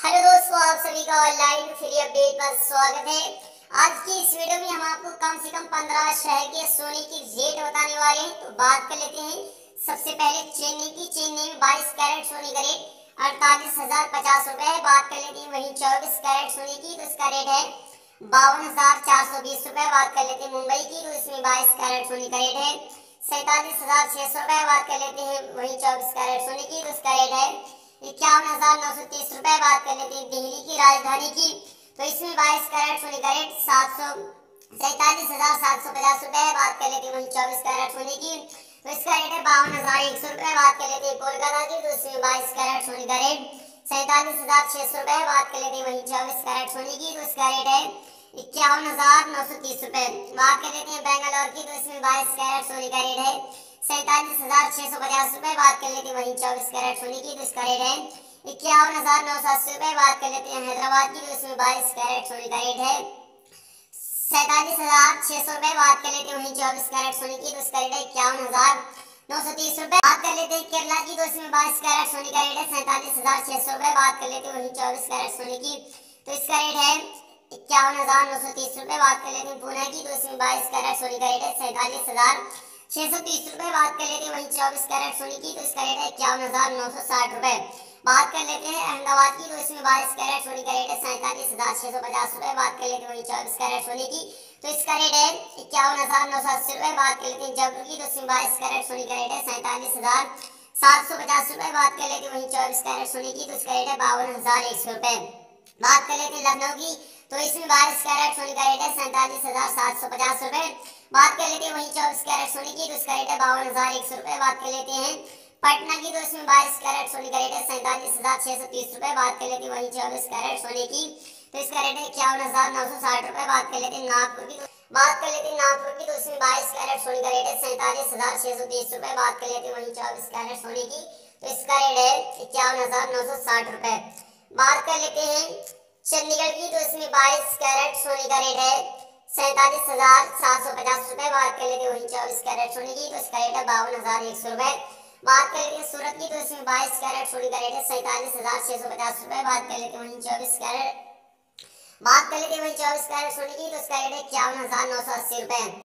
Hello दोस्तों, आप सभी का ऑनलाइन फ्री अपडेट पर स्वागत है। आज की इस वीडियो में हम आपको कम से कम 15 शहर के सोने की रेट बताने वाले हैं। तो बात कर लेते हैं सबसे पहले चेन्नई की। चेन्नई में 22 कैरेट सोने का रेट 48,050 रुपए है। बात कर लेते हैं वहीं 24 कैरेट सोने की, तो इसका रेट है 52,420 रुपए। बात कर लेते हैं मुंबई की, तो इसमें 22 कैरेट सोने का रेट है 47,600 रुपए। बात कर लेते हैं वहीं 24 कैरेट सोने की, तो इसका रेट है 51,930 रुपए। बात कर लेते हैं दिल्ली की राजधानी की, तो इसमें 22 कैरेट सोने का रेट 47,750 रुपए है। बात कर लेते हैं वहीं 24 कैरेट सोने की, तो इसका रेट है 52,100 रुपए। बात कर लेते हैं कोलकाता की, तो इसमें 22 कैरेट सोने का रेट 47,600 रुपए है। बात कर लेते हैं वहीं 24 कैरेट सोने की, तो इसका रेट है 51,930 रुपए। बात कर लेते हैं बेंगलोर की, तो इसमें 22 कैरेट सोने का रेट है 47,650 रुपए। बात कर लेते हैं वहीं 24 कैरेट सोने की, तो इसका रेट है 51,980 रुपए। बात कर लेते हैं हैदराबाद की, तो इसमें 22 कैरेट सोने का रेट है 47,600 रुपए। बात कर लेते हैं वहीं 24 कैरेट सोने की, तो इसका रेट है 51,930 रुपए। बात कर लेते हैं केरला की, तो इसमें 22 कैरेट सोने का रेट है 47,600 रुपए। बात कर लेते हैं वहीं 24 कैरेट सोने की, तो इसका रेट है 51,930 रुपए। बात कर लेते हैं पुणे की, तो इसमें 22 कैरेट सोने का रेट है 47,630 रुपए। बात कर लेते हैं वहीं 24 कैरेट सोने की, तो इसका रेट है 51,960 रुपए। बात कर लेते हैं अहमदाबाद की, तो इसमें 22 कैरेट सोने का रेट है 47,650 रुपए। बात कर लेते हैं वहीं 24 कैरेट सोने की, तो इसका रेट है 51,980 रुपए। बात कर लेते हैं जयपुर की, तो इसमें 22 कैरेट सोने का रेट है 47,750 रुपए। बात कर लेते हैं वहीं 24 कैरेट सोने की, तो इसका रेट है 52,100 रुपए। बात कर लेते हैं लखनऊ की, तो इसमें 22 कैरेट सोने का रेट है 47,750 रुपए। बात कर लेते हैं वहीं 24 कैरेट सोने की, तो इसका रेट है 52,100 रुपए। बात कर लेते हैं पटना की, तो इसमें 22 कैरेट सोने का रेट है 47,630 रुपए। बात कर लेते हैं वहीं 24 कैरेट सोने की, तो इसका रेट है 51,960 रुपए। बात कर लेते हैं नागपुर की, बात कर लेते हैं नागपुर की, तो इसमें 22 कैरेट सोने का रेट है 47,630 रुपए। बात कर लेते हैं वहीं 24 कैरेट सोने की, तो इसका रेट है 51,960 रुपए। बात कर लेते हैं चंडीगढ़ की, तो इसमें 22 कैरेट सोने का रेट है 47,750 रुपए। बात कर लेते हैं वहीं 24 कैरेट सोने की, तो इसका रेट है 52,100 रुपए। बात कर लेते हैं सूरत की, तो इसमें 22 कैरेट सोने का रेट है 47,650 रुपए। बात कर लेते हैं वहीं 24 कैरेट सोने की, तो इसका रेट है 51,980 रुपए।